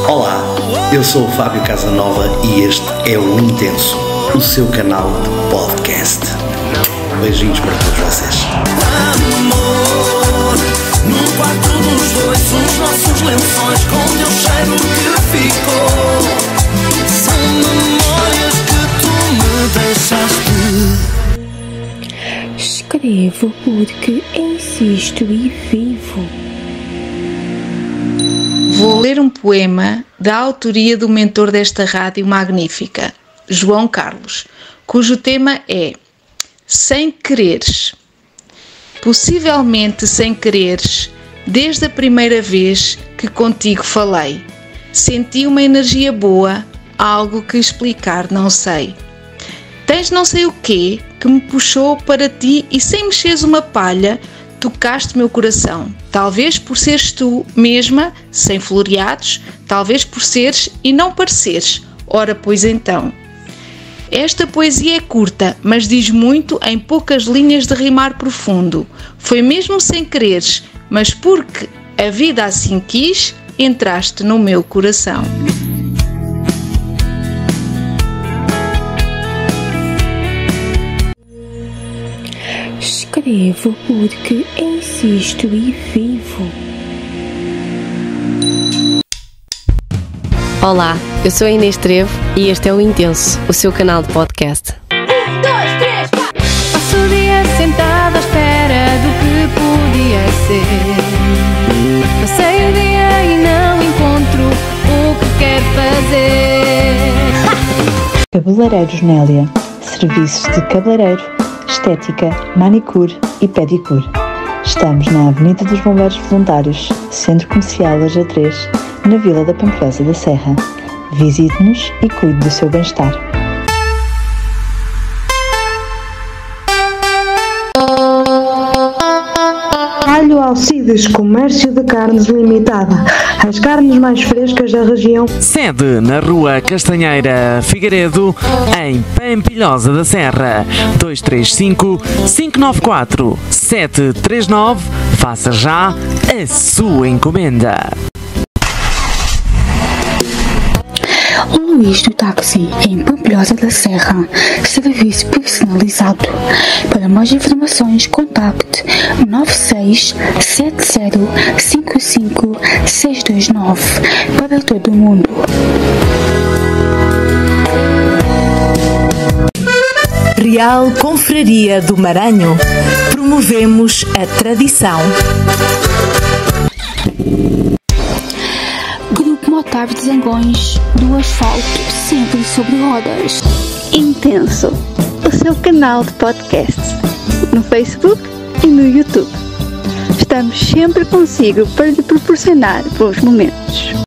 Olá, eu sou o Fábio Casanova e este é o Intenso, o seu canal de podcast. Beijinhos para todos vocês. Amor, no quarto dos dois, os nossos lençóis com teu cheiro que ficou. São memórias que tu me deixaste. Escrevo porque insisto e vivo. Vou ler um poema da autoria do mentor desta rádio magnífica, João Carlos, cujo tema é Sem Quereres. Possivelmente sem quereres, desde a primeira vez que contigo falei, senti uma energia boa, algo que explicar não sei. Tens não sei o quê que me puxou para ti e sem mexeres uma palha, tocaste meu coração, talvez por seres tu mesma, sem floreados, talvez por seres e não pareceres, ora pois então. Esta poesia é curta, mas diz muito em poucas linhas de rimar profundo. Foi mesmo sem quereres, mas porque a vida assim quis, entraste no meu coração. Escrevo porque insisto e vivo. Olá, eu sou a Inês Trevo e este é o Intenso, o seu canal de podcast. 1, 2, 3, 4. Passo o dia sentado à espera do que podia ser. Passei o dia e não encontro o que quero fazer. Cabeleireiros Nélia. Serviços de cabeleireiro, estética, manicure e pedicure. Estamos na Avenida dos Bombeiros Voluntários, Centro Comercial AJ3, na Vila da Pampilhosa da Serra. Visite-nos e cuide do seu bem-estar. Alho Alcides, Comércio de Carnes Limitada. As carnes mais frescas da região. Sede na Rua Castanheira Figueiredo, em Pampilhosa da Serra. 235-594-739. Faça já a sua encomenda. O Luís do Táxi, em Pampilhosa da Serra. Serviço personalizado. Para mais informações, contacte 967055 629 para todo o mundo. Real Confraria do Maranhão. Promovemos a tradição. Otávio de Zangões, do asfalto, sempre sobre rodas. Intenso, o seu canal de podcast, no Facebook e no YouTube. Estamos sempre consigo para lhe proporcionar bons momentos.